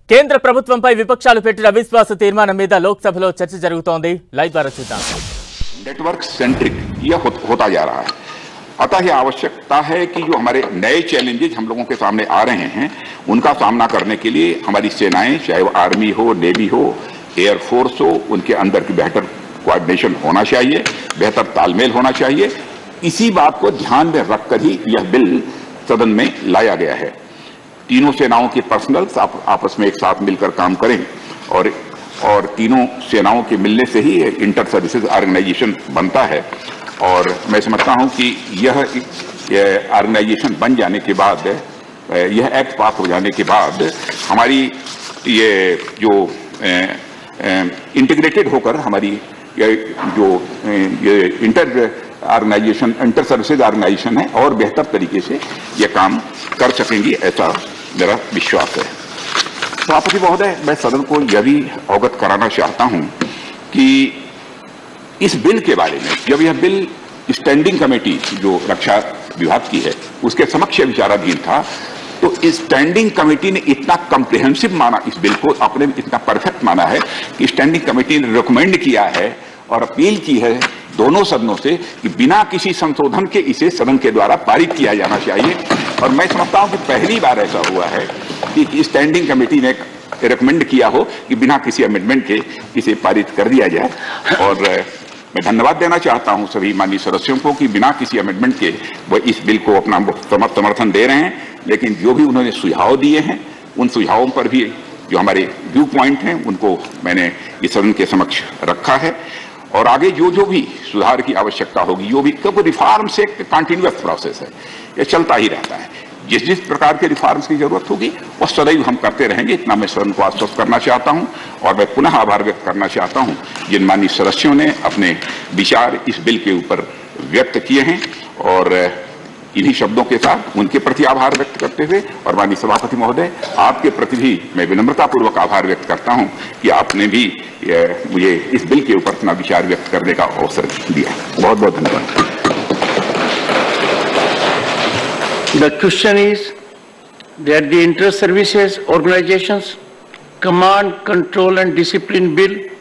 కేంద్ర ప్రభుత్వంపై విపక్షాలు పెట్టిన అవిశ్వాస తీర్మానం మీద లోక్సభలో చర్చ జరుగుతోంది. లైవ్ ద్వారా చూద్దాం. नेटवर्क सेंट्रिक यह होता जा रहा है। अतः यह आवश्यकता है कि जो हमारे नए चैलेंजेस हम लोगों के सामने आ रहे हैं उनका सामना करने के लिए हमारी सेनाएं, चाहे वो आर्मी हो, नेवी हो, एयरफोर्स हो, उनके अंदर की बेहतर कोऑर्डिनेशन होना चाहिए, बेहतर तालमेल होना चाहिए। इसी बात को ध्यान में रखकर ही यह बिल सदन में लाया गया है। तीनों सेनाओं के पर्सनल्स आपस में एक साथ मिलकर काम करें और तीनों सेनाओं के मिलने से ही इंटर सर्विसेज ऑर्गेनाइजेशन बनता है। और मैं समझता हूं कि यह ऑर्गेनाइजेशन बन जाने के बाद, यह एक्ट पास हो जाने के बाद हमारी ये जो इंटीग्रेटेड होकर हमारी जो ये इंटर सर्विसेज ऑर्गेनाइजेशन है और बेहतर तरीके से यह काम कर सकेंगी, ऐसा मेरा विश्वास है। सभापति महोदय, मैं सदन को यह भी अवगत कराना चाहता हूं कि इस बिल के बारे में, जब यह बिल स्टैंडिंग कमेटी जो रक्षा विभाग की है उसके समक्ष विचाराधीन था, तो इस स्टैंडिंग कमेटी ने इतना कॉम्प्रिहेंसिव माना, इस बिल को अपने इतना परफेक्ट माना है कि स्टैंडिंग कमेटी ने रिकमेंड किया है और अपील की है दोनों सदनों से कि बिना किसी संशोधन के इसे सदन के द्वारा पारित किया जाना चाहिए। और मैं समझता हूं कि पहली बार ऐसा हुआ है कि स्टैंडिंग कमेटी ने रिकमेंड किया हो कि बिना किसी अमेंडमेंट के इसे पारित कर दिया जाए। और मैं धन्यवाद देना चाहता हूं सभी माननीय सदस्यों को कि बिना किसी अमेंडमेंट के वो इस बिल को अपना समर्थन दे रहे हैं। लेकिन जो भी उन्होंने सुझाव दिए हैं, उन सुझावों पर भी जो हमारे व्यू पॉइंट हैं उनको मैंने इस सदन के समक्ष रखा है। और आगे जो भी सुधार की आवश्यकता होगी, जो भी, क्योंकि रिफॉर्म से एक कंटिन्यूअस प्रोसेस है, ये चलता ही रहता है। जिस प्रकार के रिफॉर्म्स की जरूरत होगी वो सदैव हम करते रहेंगे, इतना मैं सदन को आश्वस्त करना चाहता हूं। और मैं पुनः आभार व्यक्त करना चाहता हूं जिन माननीय सदस्यों ने अपने विचार इस बिल के ऊपर व्यक्त किए हैं। और इन्हीं शब्दों के साथ उनके प्रति आभार व्यक्त करते हुए और माननीय सभापति महोदय, आपके प्रति भी मैं विनम्रतापूर्वक आभार व्यक्त करता हूं कि आपने भी मुझे इस बिल के ऊपर अपना विचार व्यक्त करने का अवसर दिया। बहुत बहुत धन्यवाद। The question is that the Inter-Services Organizations Command, Control and Discipline Bill